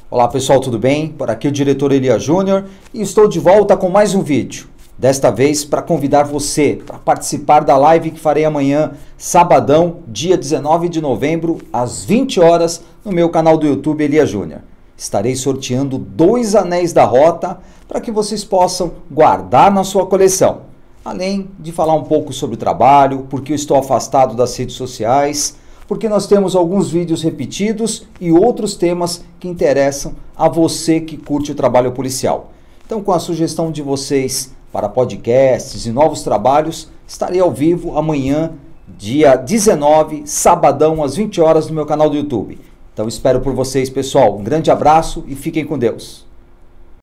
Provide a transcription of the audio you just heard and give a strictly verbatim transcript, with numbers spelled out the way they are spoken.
Olá pessoal, tudo bem? Por aqui o diretor Elias Júnior e estou de volta com mais um vídeo. Desta vez para convidar você para participar da live que farei amanhã, sabadão, dia dezenove de novembro, às vinte horas, no meu canal do YouTube Elias Júnior. Estarei sorteando dois anéis da rota para que vocês possam guardar na sua coleção. Além de falar um pouco sobre o trabalho, porque eu estou afastado das redes sociais, porque nós temos alguns vídeos repetidos e outros temas que interessam a você que curte o trabalho policial. Então, com a sugestão de vocês para podcasts e novos trabalhos, estarei ao vivo amanhã, dia dezenove, sabadão, às vinte horas, no meu canal do YouTube. Então, espero por vocês, pessoal. Um grande abraço e fiquem com Deus.